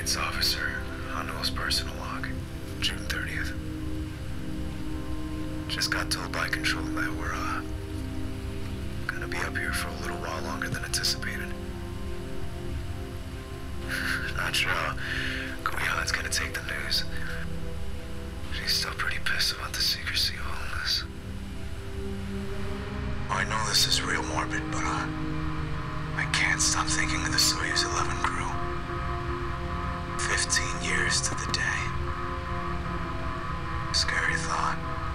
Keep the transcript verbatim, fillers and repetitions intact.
maintenance officer on Noel's personal log, June thirtieth. Just got told by control that we're, uh, gonna be up here for a little while longer than anticipated. Not sure how Guihan's gonna take the news. She's still pretty pissed about the secrecy of all this. I know this is real morbid, but, uh, I can't stop thinking of the Soyuz eleven crew. Fifteen years to the day. Scary thought.